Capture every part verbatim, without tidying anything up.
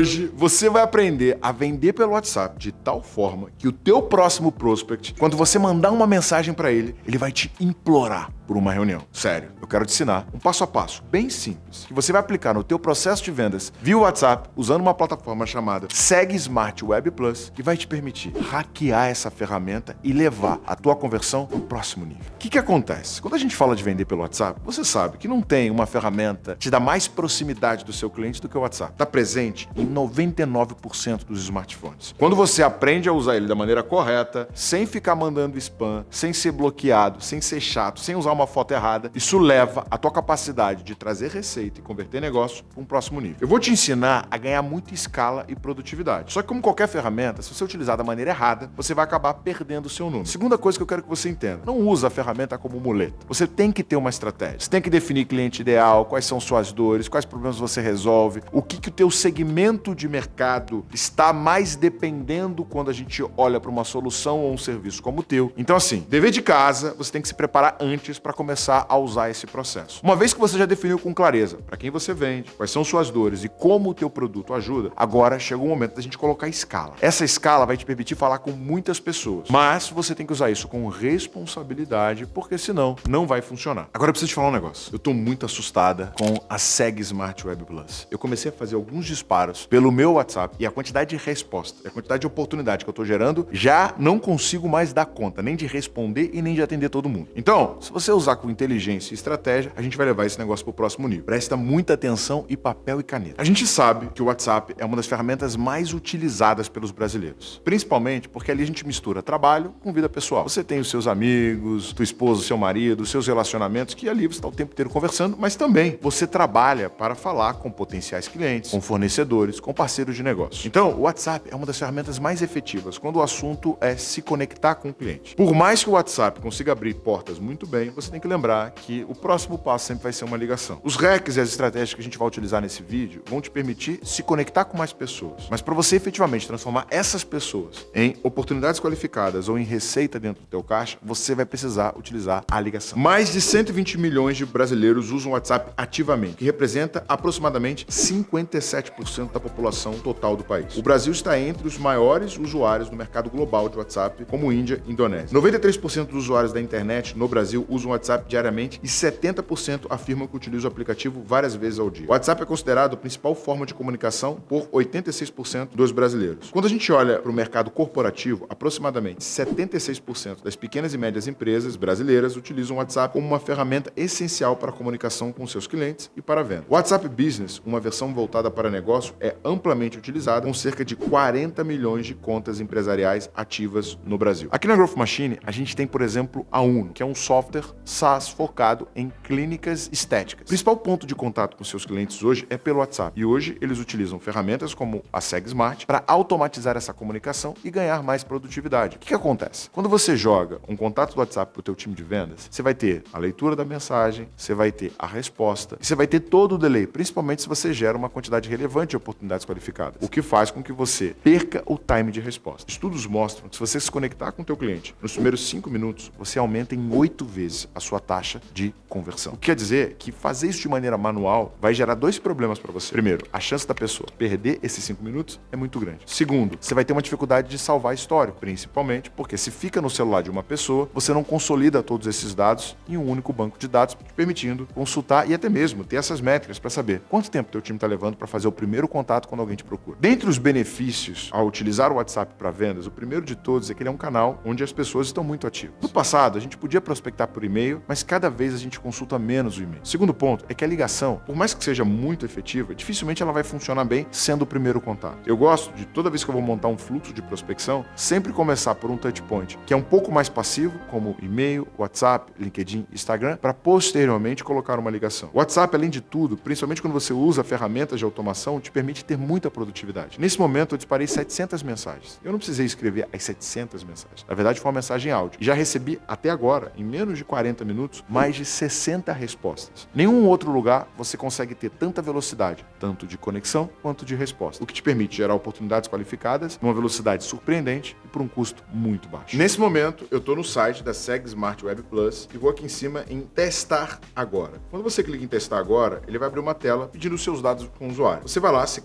Hoje você vai aprender a vender pelo WhatsApp de tal forma que o teu próximo prospect, quando você mandar uma mensagem para ele, ele vai te implorar por uma reunião. Sério, eu quero te ensinar um passo a passo bem simples que você vai aplicar no teu processo de vendas via WhatsApp usando uma plataforma chamada Segue Smart Web Plus, que vai te permitir hackear essa ferramenta e levar a tua conversão para o próximo nível. O que que acontece? Quando a gente fala de vender pelo WhatsApp, você sabe que não tem uma ferramenta que te dá mais proximidade do seu cliente do que o WhatsApp. Está presente em noventa e nove por cento dos smartphones. Quando você aprende a usar ele da maneira correta, sem ficar mandando spam, sem ser bloqueado, sem ser chato, sem usar uma foto errada, isso leva a tua capacidade de trazer receita e converter negócio para um próximo nível. Eu vou te ensinar a ganhar muita escala e produtividade. Só que como qualquer ferramenta, se você utilizar da maneira errada, você vai acabar perdendo o seu número. Segunda coisa que eu quero que você entenda, não usa a ferramenta como muleta. Você tem que ter uma estratégia. Você tem que definir cliente ideal, quais são suas dores, quais problemas você resolve, o que que o teu segmento de mercado está mais dependendo quando a gente olha para uma solução ou um serviço como o teu. Então assim, dever de casa, você tem que se preparar antes para começar a usar esse processo. Uma vez que você já definiu com clareza para quem você vende, quais são suas dores e como o teu produto ajuda, agora chegou o momento da gente colocar escala. Essa escala vai te permitir falar com muitas pessoas, mas você tem que usar isso com responsabilidade, porque senão não vai funcionar. Agora eu preciso te falar um negócio. Eu tô muito assustada com a Segue Smart Web Plus. Eu comecei a fazer alguns disparos pelo meu WhatsApp e a quantidade de resposta, a quantidade de oportunidade que eu tô gerando, já não consigo mais dar conta, nem de responder e nem de atender todo mundo. Então, se você usar com inteligência e estratégia, a gente vai levar esse negócio pro próximo nível. Presta muita atenção e papel e caneta. A gente sabe que o WhatsApp é uma das ferramentas mais utilizadas pelos brasileiros, principalmente porque ali a gente mistura trabalho com vida pessoal. Você tem os seus amigos, tua esposa, seu marido, os seus relacionamentos, que ali você está o tempo inteiro conversando, mas também você trabalha para falar com potenciais clientes, com fornecedores, com parceiros de negócio. Então, o WhatsApp é uma das ferramentas mais efetivas quando o assunto é se conectar com o cliente. Por mais que o WhatsApp consiga abrir portas muito bem, você tem que lembrar que o próximo passo sempre vai ser uma ligação. Os hacks e as estratégias que a gente vai utilizar nesse vídeo vão te permitir se conectar com mais pessoas. Mas para você efetivamente transformar essas pessoas em oportunidades qualificadas ou em receita dentro do teu caixa, você vai precisar utilizar a ligação. Mais de cento e vinte milhões de brasileiros usam o WhatsApp ativamente, que representa aproximadamente cinquenta e sete por cento da população total do país. O Brasil está entre os maiores usuários no mercado global de WhatsApp, como Índia e Indonésia. noventa e três por cento dos usuários da internet no Brasil usam o WhatsApp diariamente e setenta por cento afirmam que utilizam o aplicativo várias vezes ao dia. O WhatsApp é considerado a principal forma de comunicação por oitenta e seis por cento dos brasileiros. Quando a gente olha para o mercado corporativo, aproximadamente setenta e seis por cento das pequenas e médias empresas brasileiras utilizam o WhatsApp como uma ferramenta essencial para a comunicação com seus clientes e para a venda. O WhatsApp Business, uma versão voltada para negócio, é amplamente utilizado com cerca de quarenta milhões de contas empresariais ativas no Brasil. Aqui na Growth Machine, a gente tem, por exemplo, a Uno, que é um software SaaS focado em clínicas estéticas. O principal ponto de contato com seus clientes hoje é pelo WhatsApp. E hoje eles utilizam ferramentas como a Segue Smart para automatizar essa comunicação e ganhar mais produtividade. O que que acontece? Quando você joga um contato do WhatsApp para o teu time de vendas, você vai ter a leitura da mensagem, você vai ter a resposta e você vai ter todo o delay, principalmente se você gera uma quantidade relevante de oportunidades qualificadas, o que faz com que você perca o time de resposta. Estudos mostram que se você se conectar com o teu cliente nos primeiros cinco minutos, você aumenta em oito vezes a sua taxa de conversão. O que quer dizer que fazer isso de maneira manual vai gerar dois problemas para você. Primeiro, a chance da pessoa perder esses cinco minutos é muito grande. Segundo, você vai ter uma dificuldade de salvar histórico, principalmente porque se fica no celular de uma pessoa, você não consolida todos esses dados em um único banco de dados, te permitindo consultar e até mesmo ter essas métricas para saber quanto tempo teu time está levando para fazer o primeiro contato quando alguém te procura. Dentre os benefícios ao utilizar o WhatsApp para vendas, o primeiro de todos é que ele é um canal onde as pessoas estão muito ativas. No passado, a gente podia prospectar por e-mail, mas cada vez a gente consulta menos o e-mail. Segundo ponto é que a ligação, por mais que seja muito efetiva, dificilmente ela vai funcionar bem sendo o primeiro contato. Eu gosto de, toda vez que eu vou montar um fluxo de prospecção, sempre começar por um touchpoint que é um pouco mais passivo, como e-mail, WhatsApp, LinkedIn, Instagram, para posteriormente colocar uma ligação. O WhatsApp, além de tudo, principalmente quando você usa ferramentas de automação, te permite ter muita produtividade. Nesse momento, eu disparei setecentas mensagens. Eu não precisei escrever as setecentas mensagens. Na verdade, foi uma mensagem áudio. E já recebi, até agora, em menos de quarenta minutos, mais de sessenta respostas. Nenhum outro lugar você consegue ter tanta velocidade, tanto de conexão quanto de resposta, o que te permite gerar oportunidades qualificadas numa velocidade surpreendente e por um custo muito baixo. Nesse momento, eu estou no site da Segue Smart Web Plus e vou aqui em cima em testar agora. Quando você clica em testar agora, ele vai abrir uma tela pedindo os seus dados com o usuário. Você vai lá, se cadastra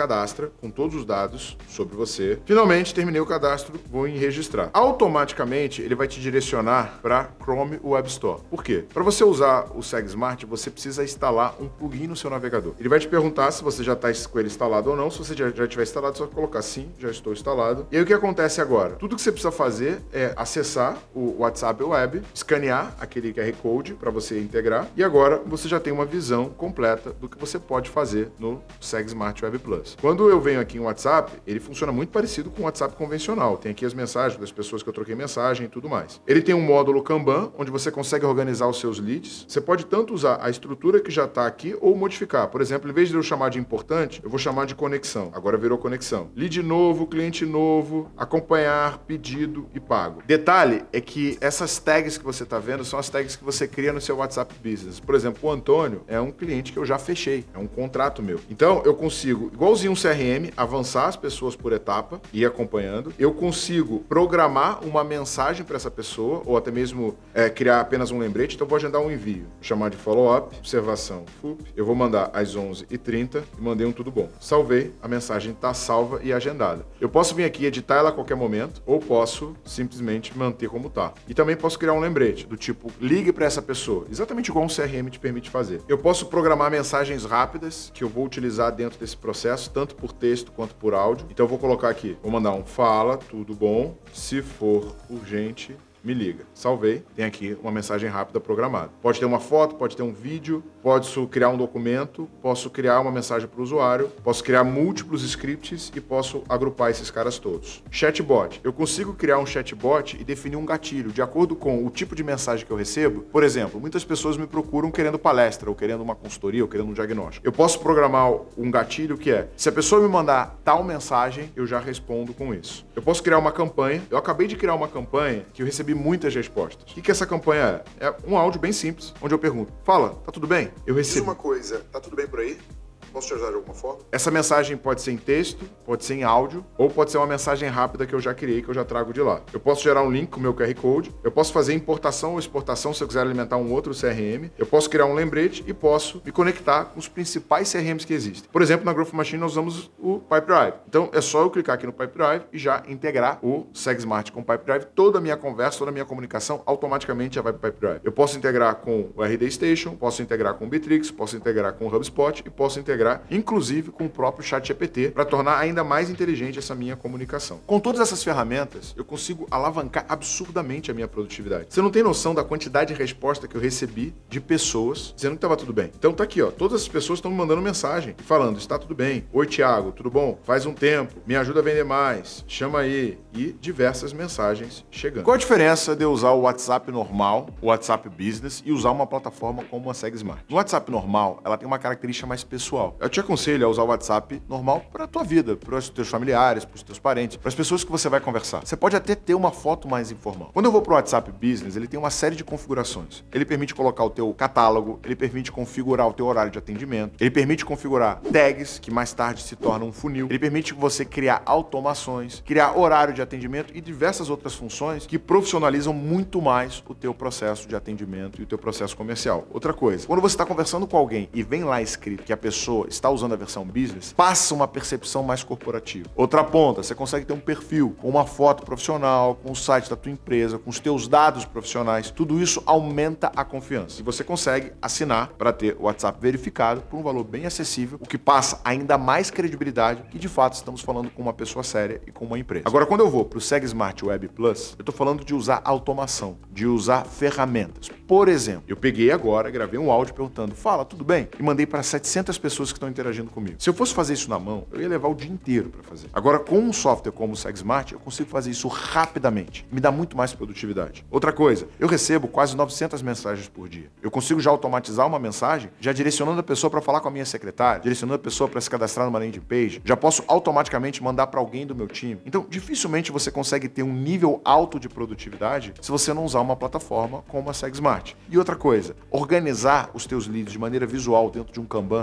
cadastra com todos os dados sobre você. Finalmente, terminei o cadastro, vou em registrar. Automaticamente, ele vai te direcionar para Chrome Web Store. Por quê? Para você usar o SegSmart, você precisa instalar um plugin no seu navegador. Ele vai te perguntar se você já está com ele instalado ou não. Se você já, já tiver instalado, só colocar sim, já estou instalado. E aí o que acontece agora? Tudo que você precisa fazer é acessar o WhatsApp Web, escanear aquele Q R Code para você integrar, e agora você já tem uma visão completa do que você pode fazer no SegSmart Web Plus. Quando eu venho aqui em WhatsApp, ele funciona muito parecido com o WhatsApp convencional. Tem aqui as mensagens das pessoas que eu troquei mensagem e tudo mais. Ele tem um módulo Kanban, onde você consegue organizar os seus leads. Você pode tanto usar a estrutura que já está aqui ou modificar. Por exemplo, em vez de eu chamar de importante, eu vou chamar de conexão. Agora virou conexão. Lead novo, cliente novo, acompanhar, pedido e pago. Detalhe é que essas tags que você está vendo são as tags que você cria no seu WhatsApp Business. Por exemplo, o Antônio é um cliente que eu já fechei, é um contrato meu. Então, eu consigo, igualzinho um C R M, avançar as pessoas por etapa e ir acompanhando. Eu consigo programar uma mensagem para essa pessoa, ou até mesmo é, criar apenas um lembrete. Então, eu vou agendar um envio. Vou chamar de follow-up, observação, F U P. Eu vou mandar às onze e trinta e mandei um tudo bom. Salvei, a mensagem está salva e agendada. Eu posso vir aqui editar ela a qualquer momento, ou posso simplesmente manter como está. E também posso criar um lembrete, do tipo, ligue para essa pessoa. Exatamente igual um C R M te permite fazer. Eu posso programar mensagens rápidas, que eu vou utilizar dentro desse processo, tanto por texto quanto por áudio. Então eu vou colocar aqui, vou mandar um fala, tudo bom, se for urgente, me liga. Salvei. Tem aqui uma mensagem rápida programada. Pode ter uma foto, pode ter um vídeo, posso criar um documento, posso criar uma mensagem para o usuário, posso criar múltiplos scripts e posso agrupar esses caras todos. Chatbot. Eu consigo criar um chatbot e definir um gatilho de acordo com o tipo de mensagem que eu recebo. Por exemplo, muitas pessoas me procuram querendo palestra, ou querendo uma consultoria, ou querendo um diagnóstico. Eu posso programar um gatilho que é, se a pessoa me mandar tal mensagem, eu já respondo com isso. Eu posso criar uma campanha. Eu acabei de criar uma campanha que eu recebi muitas respostas. O que que essa campanha é? É um áudio bem simples, onde eu pergunto, fala, tá tudo bem? Eu recebi... Diz uma coisa, tá tudo bem por aí? Posso te ajudar de alguma forma? Essa mensagem pode ser em texto, pode ser em áudio, ou pode ser uma mensagem rápida que eu já criei, que eu já trago de lá. Eu posso gerar um link com o meu Q R Code, eu posso fazer importação ou exportação se eu quiser alimentar um outro C R M, eu posso criar um lembrete e posso me conectar com os principais C R Ms que existem. Por exemplo, na Growth Machine nós usamos o Pipedrive. Então é só eu clicar aqui no Pipedrive e já integrar o SegSmart com o Pipedrive. Toda a minha conversa, toda a minha comunicação automaticamente já vai para o Pipedrive. Eu posso integrar com o R D Station, posso integrar com o Bitrix, posso integrar com o HubSpot e posso integrar, inclusive, com o próprio ChatGPT, para tornar ainda mais inteligente essa minha comunicação. Com todas essas ferramentas, eu consigo alavancar absurdamente a minha produtividade. Você não tem noção da quantidade de resposta que eu recebi de pessoas dizendo que estava tudo bem. Então tá aqui, ó, todas as pessoas estão me mandando mensagem, falando, está tudo bem, oi Thiago, tudo bom? Faz um tempo, me ajuda a vender mais, chama aí, e diversas mensagens chegando. Qual a diferença de eu usar o WhatsApp normal, o WhatsApp Business, e usar uma plataforma como a SegSmart? No WhatsApp normal, ela tem uma característica mais pessoal. Eu te aconselho a usar o WhatsApp normal para a tua vida, para os teus familiares, para os teus parentes, para as pessoas que você vai conversar. Você pode até ter uma foto mais informal. Quando eu vou para o WhatsApp Business, ele tem uma série de configurações. Ele permite colocar o teu catálogo, ele permite configurar o teu horário de atendimento, ele permite configurar tags, que mais tarde se tornam um funil, ele permite você criar automações, criar horário de atendimento e diversas outras funções que profissionalizam muito mais o teu processo de atendimento e o teu processo comercial. Outra coisa, quando você está conversando com alguém e vem lá escrito que a pessoa está usando a versão business, passa uma percepção mais corporativa. Outra ponta, você consegue ter um perfil com uma foto profissional, com o site da tua empresa, com os teus dados profissionais. Tudo isso aumenta a confiança. E você consegue assinar para ter o WhatsApp verificado por um valor bem acessível, o que passa ainda mais credibilidade que de fato estamos falando com uma pessoa séria e com uma empresa. Agora, quando eu vou para o SegSmart Web Plus, eu estou falando de usar automação, de usar ferramentas. Por exemplo, eu peguei agora, gravei um áudio perguntando, fala, tudo bem? E mandei para setecentas pessoas que estão interagindo comigo. Se eu fosse fazer isso na mão, eu ia levar o dia inteiro para fazer. Agora, com um software como o SegSmart, eu consigo fazer isso rapidamente. Me dá muito mais produtividade. Outra coisa, eu recebo quase novecentas mensagens por dia. Eu consigo já automatizar uma mensagem, já direcionando a pessoa para falar com a minha secretária, direcionando a pessoa para se cadastrar numa landing page, já posso automaticamente mandar para alguém do meu time. Então, dificilmente você consegue ter um nível alto de produtividade se você não usar uma plataforma como a SegSmart. E outra coisa, organizar os teus leads de maneira visual dentro de um Kanban, sabendo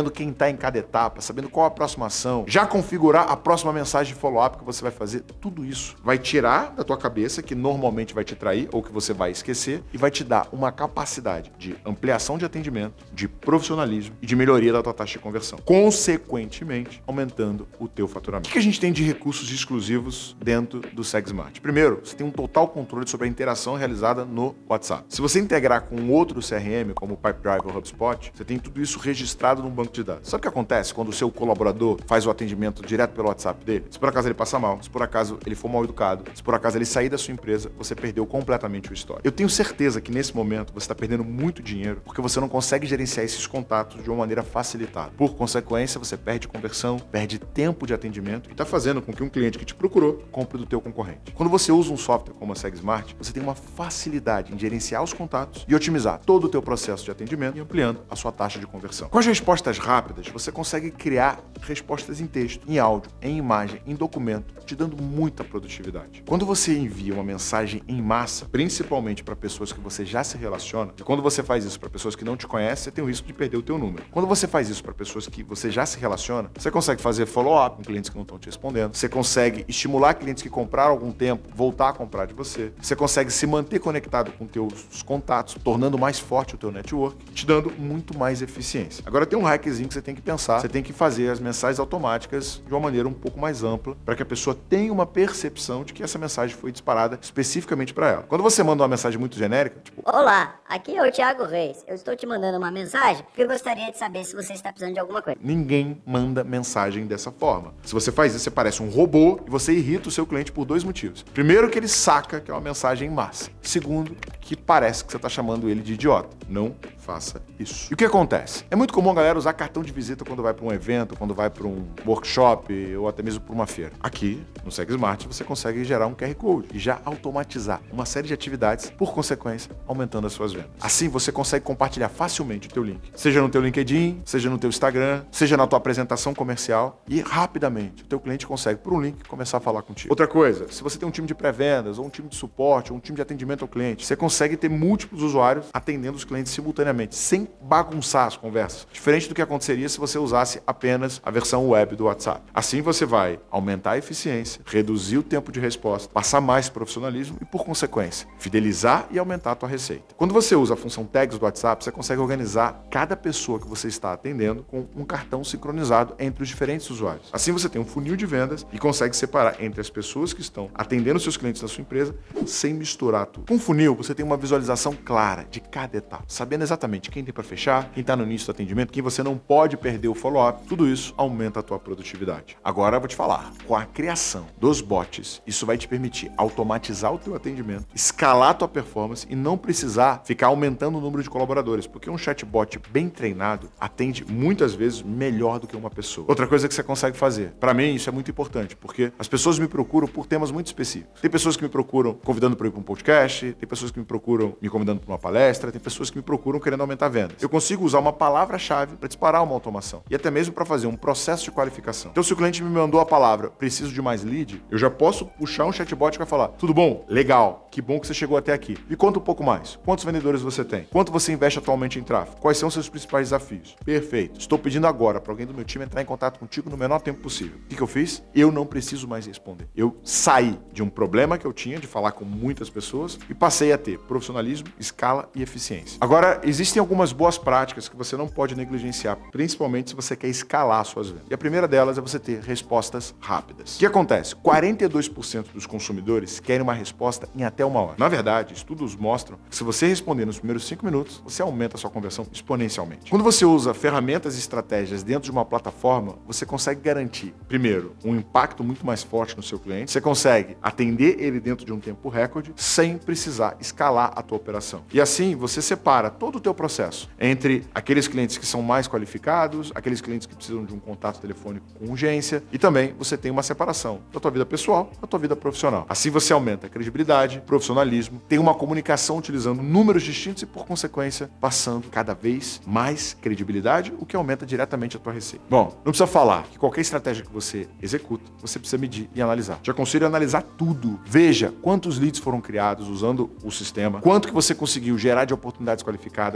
sabendo quem está em cada etapa, sabendo qual a próxima ação, já configurar a próxima mensagem de follow-up que você vai fazer, tudo isso vai tirar da tua cabeça, que normalmente vai te trair ou que você vai esquecer, e vai te dar uma capacidade de ampliação de atendimento, de profissionalismo e de melhoria da tua taxa de conversão, consequentemente aumentando o teu faturamento. O que a gente tem de recursos exclusivos dentro do SegSmart? Primeiro, você tem um total controle sobre a interação realizada no WhatsApp. Se você integrar com outro C R M, como o Pipedrive ou HubSpot, você tem tudo isso registrado num banco de dados. Sabe o que acontece quando o seu colaborador faz o atendimento direto pelo WhatsApp dele? Se por acaso ele passa mal, se por acaso ele for mal educado, se por acaso ele sair da sua empresa, você perdeu completamente o histórico. Eu tenho certeza que nesse momento você está perdendo muito dinheiro porque você não consegue gerenciar esses contatos de uma maneira facilitada. Por consequência, você perde conversão, perde tempo de atendimento e está fazendo com que um cliente que te procurou compre do teu concorrente. Quando você usa um software como a SegSmart, você tem uma facilidade em gerenciar os contatos e otimizar todo o teu processo de atendimento e ampliando a sua taxa de conversão. Com as respostas rápidas, você consegue criar respostas em texto, em áudio, em imagem, em documento, te dando muita produtividade. Quando você envia uma mensagem em massa, principalmente para pessoas que você já se relaciona, e quando você faz isso para pessoas que não te conhecem, você tem o risco de perder o teu número. Quando você faz isso para pessoas que você já se relaciona, você consegue fazer follow-up com clientes que não estão te respondendo, você consegue estimular clientes que compraram há algum tempo, voltar a comprar de você, você consegue se manter conectado com teus contatos, tornando mais forte o teu network, te dando muito mais eficiência. Agora tem um hackzinho que você tem que pensar, você tem que fazer as mensagens automáticas de uma maneira um pouco mais ampla, para que a pessoa tenha uma percepção de que essa mensagem foi disparada especificamente para ela. Quando você manda uma mensagem muito genérica, tipo: olá, aqui é o Thiago Reis, eu estou te mandando uma mensagem porque eu gostaria de saber se você está precisando de alguma coisa. Ninguém manda mensagem dessa forma. Se você faz isso, você parece um robô e você irrita o seu cliente por dois motivos. Primeiro, que ele saca que é uma mensagem em massa. Segundo, que parece que você está chamando ele de idiota. Não faça isso. E o que acontece? É muito comum a galera usar cartão de visita quando vai para um evento, quando vai para um workshop ou até mesmo para uma feira. Aqui, no SegSmart, você consegue gerar um Q R Code e já automatizar uma série de atividades, por consequência, aumentando as suas vendas. Assim, você consegue compartilhar facilmente o teu link, seja no teu LinkedIn, seja no teu Instagram, seja na tua apresentação comercial, e rapidamente o teu cliente consegue, por um link, começar a falar contigo. Outra coisa, se você tem um time de pré-vendas, ou um time de suporte, ou um time de atendimento ao cliente, você consegue ter múltiplos usuários atendendo os clientes simultaneamente, sem bagunçar as conversas. Diferente do que aconteceria se você usasse apenas a versão web do WhatsApp. Assim você vai aumentar a eficiência, reduzir o tempo de resposta, passar mais profissionalismo e, por consequência, fidelizar e aumentar a tua receita. Quando você usa a função Tags do WhatsApp, você consegue organizar cada pessoa que você está atendendo com um cartão sincronizado entre os diferentes usuários. Assim você tem um funil de vendas e consegue separar entre as pessoas que estão atendendo seus clientes da sua empresa sem misturar tudo. Com o funil, você tem uma visualização clara de cada etapa, sabendo exatamente quem tem para fechar, quem está no início do atendimento, quem você não pode perder o follow-up. Tudo isso aumenta a tua produtividade. Agora eu vou te falar, com a criação dos bots, isso vai te permitir automatizar o teu atendimento, escalar a tua performance e não precisar ficar aumentando o número de colaboradores, porque um chatbot bem treinado atende muitas vezes melhor do que uma pessoa. Outra coisa que você consegue fazer, para mim isso é muito importante, porque as pessoas me procuram por temas muito específicos. Tem pessoas que me procuram convidando para ir para um podcast, tem pessoas que me procuram me convidando para uma palestra, tem pessoas que me procuram querendo aumentar vendas. Eu consigo usar uma palavra-chave para disparar uma automação e até mesmo para fazer um processo de qualificação. Então, se o cliente me mandou a palavra preciso de mais lead, eu já posso puxar um chatbot que vai falar: tudo bom? Legal, que bom que você chegou até aqui. Me conta um pouco mais. Quantos vendedores você tem? Quanto você investe atualmente em tráfego? Quais são os seus principais desafios? Perfeito. Estou pedindo agora para alguém do meu time entrar em contato contigo no menor tempo possível. O que, que eu fiz? Eu não preciso mais responder. Eu saí de um problema que eu tinha de falar com muitas pessoas e passei a ter profissionalismo, escala e eficiência. Agora, existem algumas boas práticas que você não pode negligenciar, principalmente se você quer escalar suas vendas. E a primeira delas é você ter respostas rápidas. O que acontece? quarenta e dois por cento dos consumidores querem uma resposta em até uma hora. Na verdade, estudos mostram que se você responder nos primeiros cinco minutos, você aumenta a sua conversão exponencialmente. Quando você usa ferramentas e estratégias dentro de uma plataforma, você consegue garantir, primeiro, um impacto muito mais forte no seu cliente, você consegue atender ele dentro de um tempo recorde, sem precisar escalar a tua operação. E assim, você separa todo o teu processo entre aqueles clientes que são mais qualificados, aqueles clientes que precisam de um contato telefônico com urgência, e também você tem uma separação da tua vida pessoal da tua vida profissional. Assim você aumenta a credibilidade, profissionalismo, tem uma comunicação utilizando números distintos e, por consequência, passando cada vez mais credibilidade, o que aumenta diretamente a tua receita. Bom, não precisa falar que qualquer estratégia que você executa, você precisa medir e analisar. Te aconselho a analisar tudo. Veja quantos leads foram criados usando o sistema, quanto que você conseguiu gerar de oportunidades qualificadas,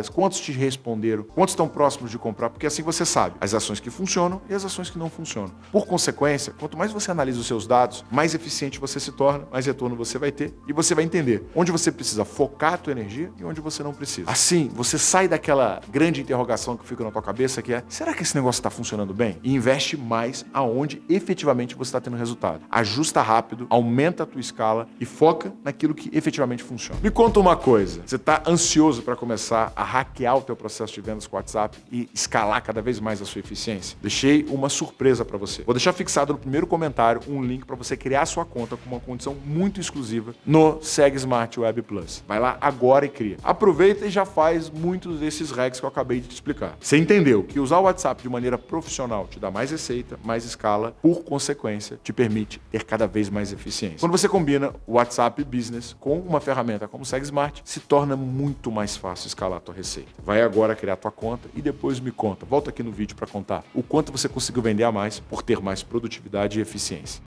engajadas, quantos te responderam, quantos estão próximos de comprar, porque assim você sabe as ações que funcionam e as ações que não funcionam. Por consequência, quanto mais você analisa os seus dados, mais eficiente você se torna, mais retorno você vai ter e você vai entender onde você precisa focar a tua energia e onde você não precisa. Assim, você sai daquela grande interrogação que fica na tua cabeça, que é: será que esse negócio está funcionando bem? E investe mais aonde efetivamente você está tendo resultado. Ajusta rápido, aumenta a tua escala e foca naquilo que efetivamente funciona. Me conta uma coisa, você está ansioso para começar a hackear o teu processo de vendas com o WhatsApp e escalar cada vez mais a sua eficiência? Deixei uma surpresa para você. Vou deixar fixado no primeiro comentário um link para você criar a sua conta com uma condição muito exclusiva no SegSmart Web Plus. Vai lá agora e cria. Aproveita e já faz muitos desses hacks que eu acabei de te explicar. Você entendeu que usar o WhatsApp de maneira profissional te dá mais receita, mais escala, por consequência, te permite ter cada vez mais eficiência. Quando você combina o WhatsApp Business com uma ferramenta como o SegSmart, se torna muito mais fácil escalar a tua receita. Vai agora criar a tua conta e depois me conta. Volta aqui no vídeo para contar o quanto você conseguiu vender a mais por ter mais produtividade e eficiência.